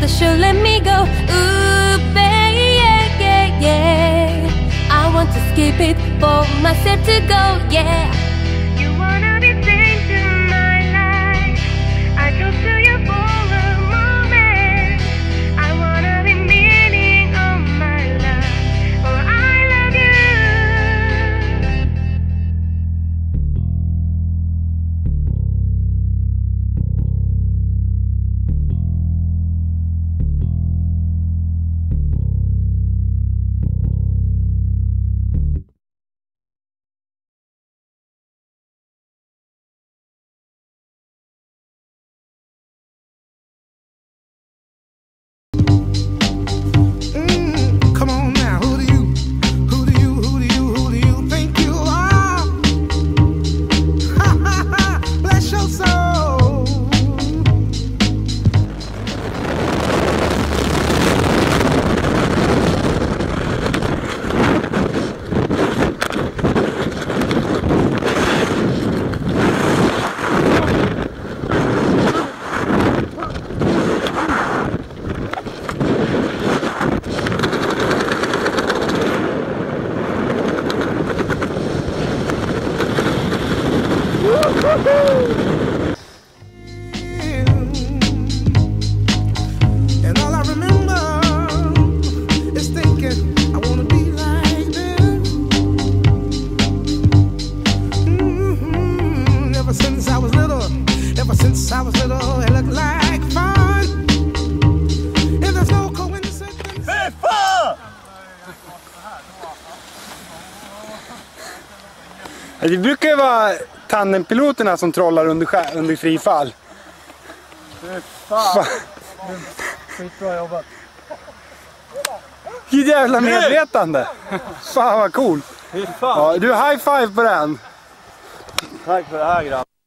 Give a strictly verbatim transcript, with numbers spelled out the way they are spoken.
that she'll let me go. Ooh, baby, yeah, yeah, yeah. I want to skip it for myself to go, yeah. You wanna be seen to my life. I talk to you for a moment. I wanna be meaning of my life. Oh, I love you. And all I remember is thinking I wanna be like them. Mm-hmm. Ever since I was little, ever since I was little, it looked like fun. And there's no coincidence. Hey, fan! Det brukar ju vara tandempiloterna som trollar under, under fri fall. Fan. Skitbra jobbat. Vilket jävla medvetande. Fan vad cool. Ja, du, high five på den. Tack för det här, grabb.